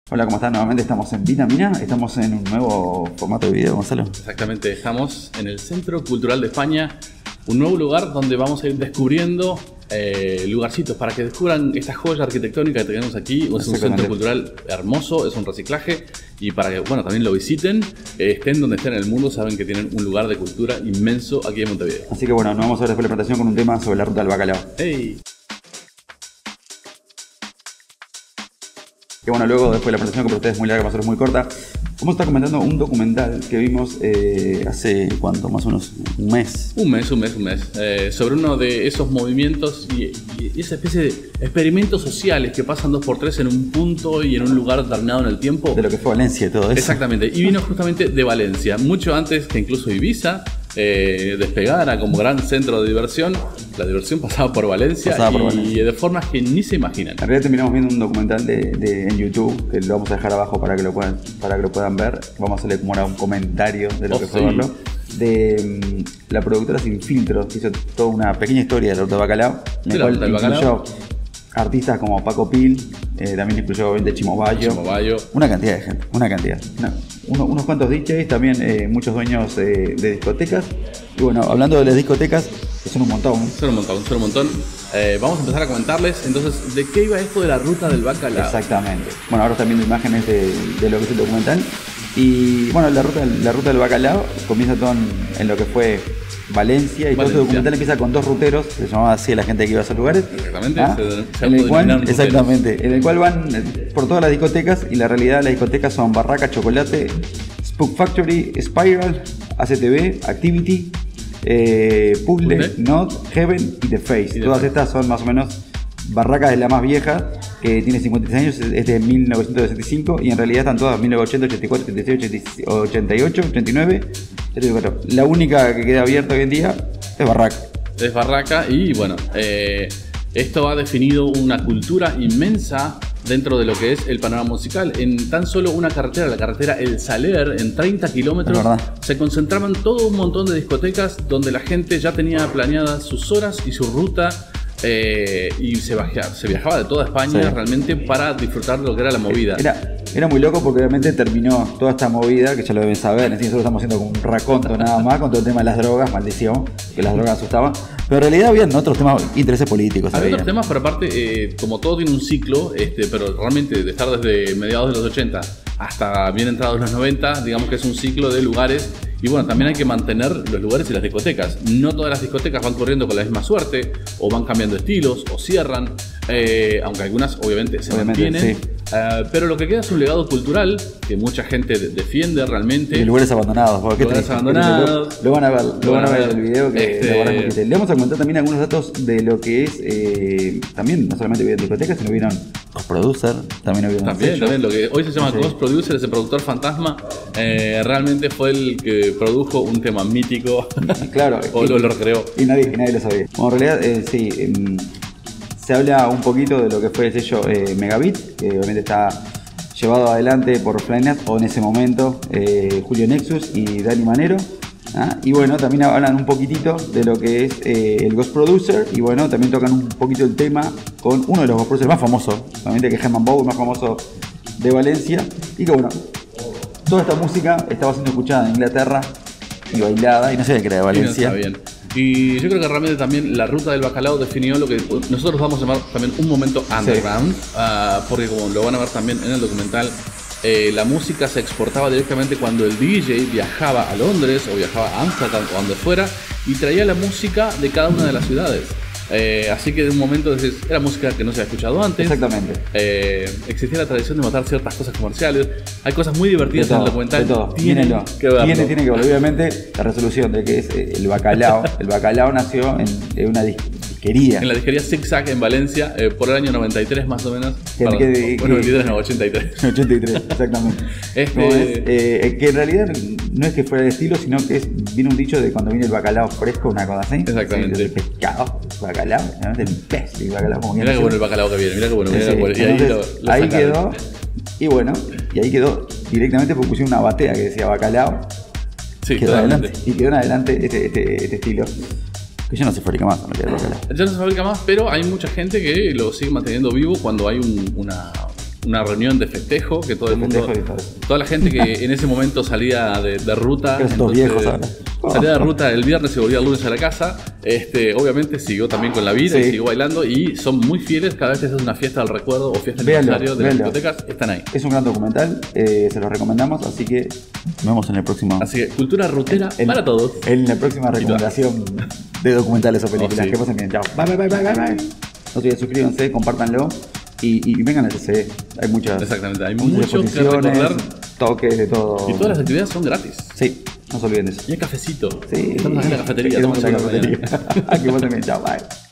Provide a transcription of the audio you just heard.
Hola, ¿cómo están? Nuevamente estamos en Vitamina, estamos en un nuevo formato de video, Gonzalo. Exactamente, estamos en el Centro Cultural de España, un nuevo lugar donde vamos a ir descubriendo lugarcitos para que descubran esta joya arquitectónica que tenemos aquí. Es un centro cultural hermoso, es un reciclaje, y para que también lo visiten, estén donde estén en el mundo, saben que tienen un lugar de cultura inmenso aquí en Montevideo. Así que nos vamos a ver después de la presentación con un tema sobre la ruta del bacalao. ¡Hey! Que luego después de la presentación, que para ustedes es muy larga, para nosotros muy corta, vamos a estar comentando un documental que vimos hace, ¿cuánto? Más o menos un mes. Un mes. Sobre uno de esos movimientos y esa especie de experimentos sociales que pasan 2x3 en un punto y en un lugar determinado en el tiempo. De lo que fue Valencia y todo eso. Exactamente, y vino justamente de Valencia, mucho antes que incluso Ibiza despegara como gran centro de diversión. La diversión pasaba por Valencia, y de formas que ni se imaginan. En realidad terminamos viendo un documental en YouTube, que lo vamos a dejar abajo para que lo puedan ver. Vamos a hacerle como un comentario de lo que fue verlo. De la productora Sin Filtros, que hizo toda una pequeña historia de la ruta del bacalao, en la cual incluyó artistas como Paco Pil, también incluyó obviamente Chimo Bayo, una cantidad de gente, unos cuantos DJs, también muchos dueños de discotecas. Y hablando de las discotecas, que son un montón. Son un montón. Vamos a empezar a comentarles entonces de qué iba esto de la ruta del bacalao. Exactamente. Ahora están viendo imágenes de lo que es el documental. Y la ruta del bacalao comienza todo en lo que fue Valencia, y todo ese documental empieza con dos ruteros, se llamaba así a la gente que iba a esos lugares. Exactamente, en el cual van por todas las discotecas, y la realidad las discotecas son Barraca, Chocolate, Spook Factory, Spiral, ACTV, Activity, Puzzle, Node, Heaven y The Face. Todas estas son más o menos. Barraca es la más vieja, que tiene 56 años, es de 1965, y en realidad están todas 1980, 84, 86, 88, 89, 84. La única que queda abierta hoy en día es Barraca. Es Barraca, y esto ha definido una cultura inmensa dentro de lo que es el panorama musical. En tan solo una carretera, la carretera El Saler, en 30 kilómetros, se concentraban todo un montón de discotecas donde la gente ya tenía planeadas sus horas y su ruta. Y se viajaba de toda España realmente para disfrutar de lo que era la movida. Era muy loco porque obviamente terminó toda esta movida, que ya lo deben saber. Nosotros estamos haciendo como un raconto nada más con todo el tema de las drogas, maldición, que las drogas asustaban. Pero en realidad habían otros temas, intereses políticos. Había otros temas, pero aparte, como todo tiene un ciclo, pero realmente de estar desde mediados de los 80 hasta bien entrados los 90, digamos que es un ciclo de lugares. Y también hay que mantener los lugares y las discotecas. No todas las discotecas van corriendo con la misma suerte, o van cambiando estilos, o cierran, aunque algunas obviamente se mantienen. Sí. Pero lo que queda es un legado cultural que mucha gente defiende realmente. Y lugares abandonados. Lo van a ver en el video, que le vamos a comentar también algunos datos de lo que es, también no solamente vieron discotecas, sino vieron Ghost Producer, también lo que hoy se llama Ghost Producer, ese productor fantasma, realmente fue el que produjo un tema mítico. Claro. O lo recreó. Y nadie lo sabía. En realidad, se habla un poquito de lo que fue el sello Megabit, que obviamente está llevado adelante por Flyknit, o en ese momento Julio Nexus y Dani Manero. Y también hablan un poquitito de lo que es el Ghost Producer, y también tocan un poquito el tema con uno de los Ghost Producers más famosos, obviamente, que es Herman Bow, el más famoso de Valencia, y que toda esta música estaba siendo escuchada en Inglaterra y bailada, y no sé qué era de Valencia. No está bien. Y yo creo que realmente también la ruta del bacalao definió lo que nosotros vamos a llamar también un momento underground, porque como lo van a ver también en el documental, la música se exportaba directamente cuando el DJ viajaba a Londres o viajaba a Ámsterdam o donde fuera, y traía la música de cada una de las ciudades. Así que de un momento era música que no se había escuchado antes. Exactamente. Existía la tradición de matar ciertas cosas comerciales. Hay cosas muy divertidas en el documental. Tiene que verlo. Obviamente, la resolución de que es el bacalao. El bacalao nació en una disquería. En la disquería Zig Zag en Valencia, por el año 93 más o menos. 83, 83, exactamente. Que en realidad no es que fuera de estilo, sino que viene un dicho de cuando viene el bacalao fresco, una cosa así. Exactamente. El pescado, bacalao, el pez, el bacalao. Mirá qué bueno el bacalao que viene, mirá qué bueno. Y ahí quedó, y ahí quedó directamente porque pusieron una batea que decía bacalao. Sí, quedó adelante, y quedó en adelante este estilo. Que ya no se fabrica más, ya no se fabrica más, pero hay mucha gente que lo sigue manteniendo vivo cuando hay una reunión de festejo, que todo el mundo, toda la gente que en ese momento salía de ruta, estos viejos ahora. Salía de ruta el viernes y volvía el lunes a la casa. Obviamente siguió también con la vida y siguió bailando, y son muy fieles cada vez que se hace una fiesta del recuerdo o fiesta de aniversario de las discotecas, están ahí. Es un gran documental, se los recomendamos, así que nos vemos en el próximo. Así que cultura rutera para todos. En la próxima recomendación de documentales o películas. Que pasen bien, chao. Bye. No se olviden, suscríbanse, compártanlo y vengan al TCE. Hay muchas. Exactamente, hay mucho que recorrer. Toques de todo. Y todas las actividades son gratis. Sí, no se olviden de eso. Y hay cafecito. Sí. Estamos en la cafetería. Estamos en la cafetería. Que pasen bien, chao, bye.